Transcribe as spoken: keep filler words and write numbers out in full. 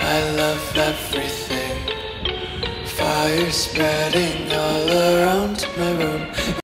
I love everything. Fire spreading all around my room.